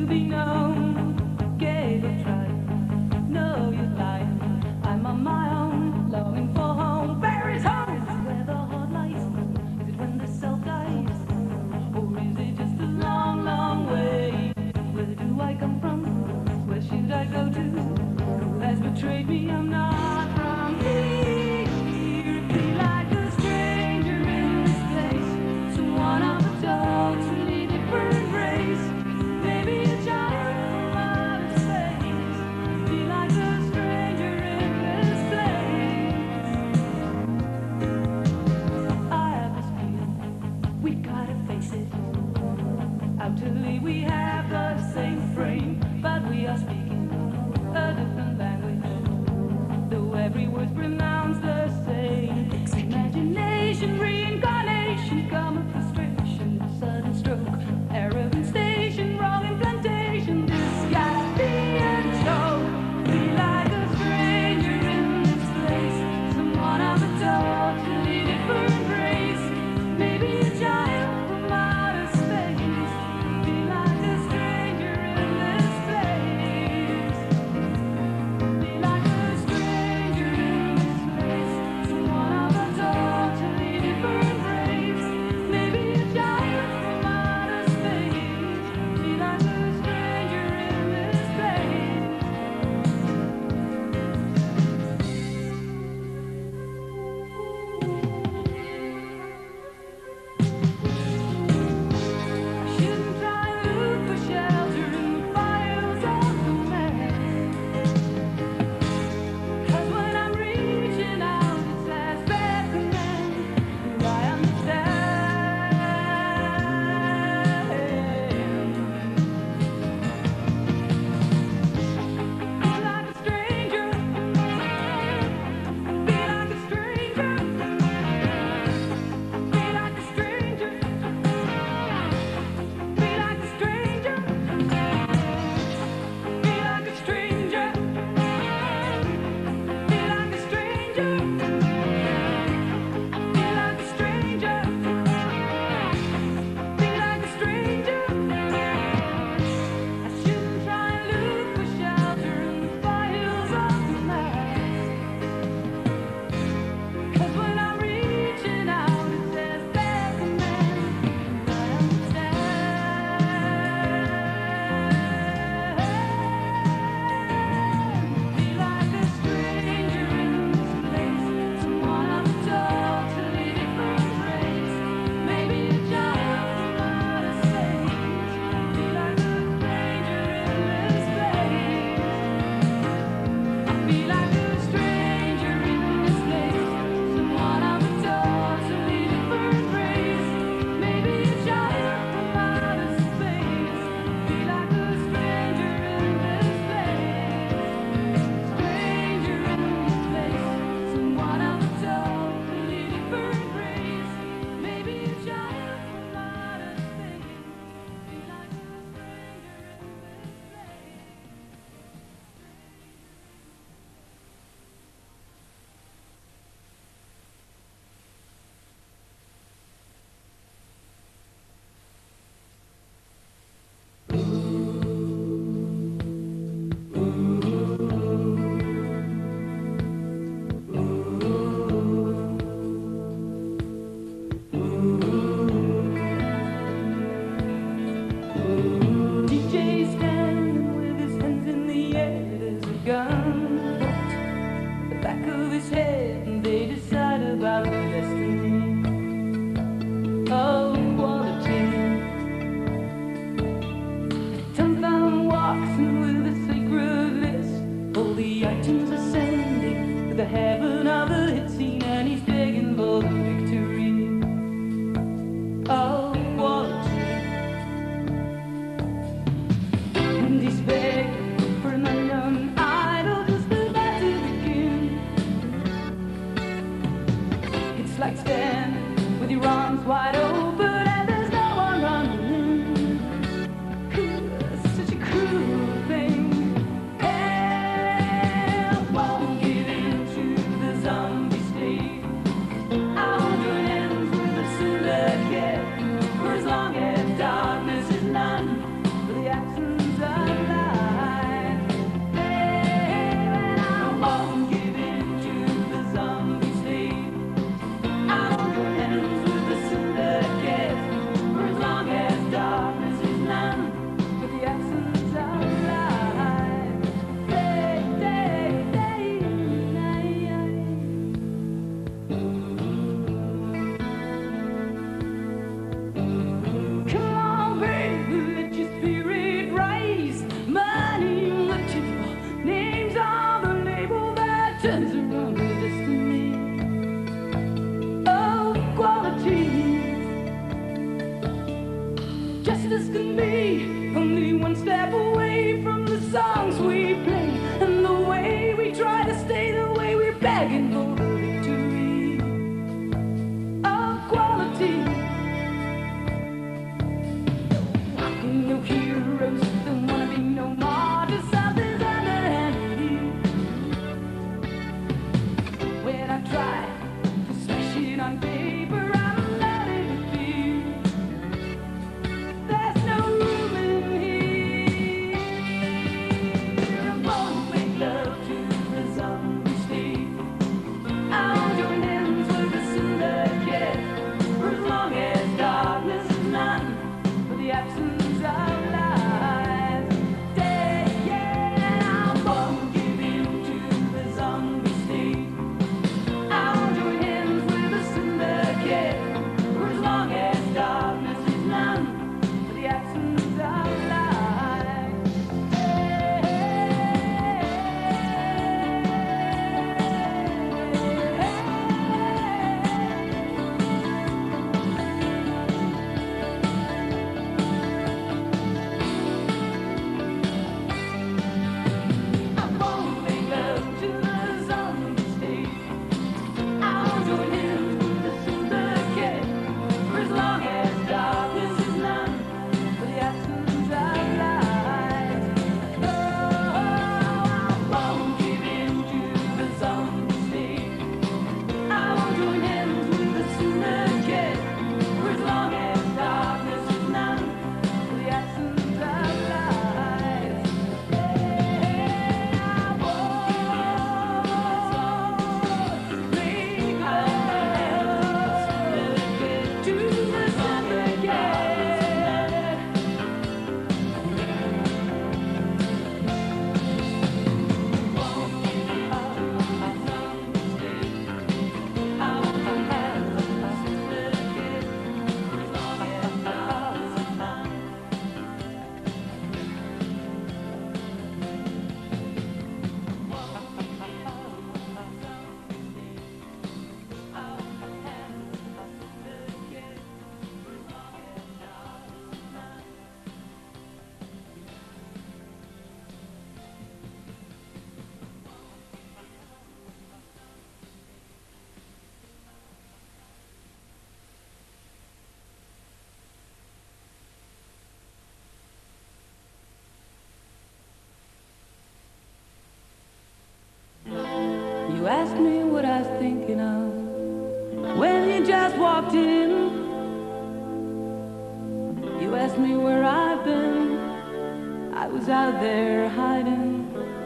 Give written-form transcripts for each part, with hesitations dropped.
be known. Gave a try. No, you're lying. I'm on my own, longing for home. Where is home? Is it where the heart lies? Is it when the self dies? Or is it just a long, long way? Where do I come from? Where should I go to? Who has betrayed me? I'm not from here. Feel like a stranger in this place. Someone of a totally different race. Maybe a child from outer space. Feel like a stranger in this place. I have this feeling, we gotta face it. Outwardly we have the same frame, but we are speaking a different language. Though every word's pronounced the same. Imagination, reincarnation, common frustration, sudden stroke, arrogant station, wrong implantation. This gotta be a joke. Be like a stranger in this place, someone of a totally different race. Maybe a child from outer space. Be like a stranger in this place. and me, only one step away from the songs we play, and the way we try to stay, the way we're begging for the victory of quality. No heroes, don't wanna be no martyrs, something's underhanded. When I try to smash it on paper, I'm not in fear. There's no room in here. I'm born to make love to the zombie state. I'll join hands with the syndicate for as long as darkness is none, for the absence of life. Yeah, I'm born to give in to the zombie state. I'll join hands with the syndicate for as long as darkness is none, for the absence of life. I'm born to make love to the zombie state. I'll join hands with the syndicate for as long as darkness is none, for the absence of light. Oh, I'm born to give in to the zombie state. I'll join hands with the syndicate for as long as darkness is none, for the absence of light. You asked me what I was thinking of when you just walked in. You asked me where I've been. I was out there hiding.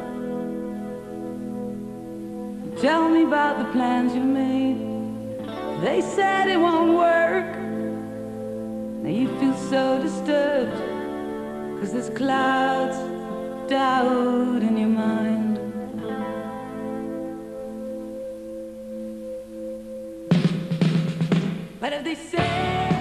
Tell me about the plans you made. They said it won't work. Now you feel so disturbed, 'cause there's clouds of doubt in your mind. But if they say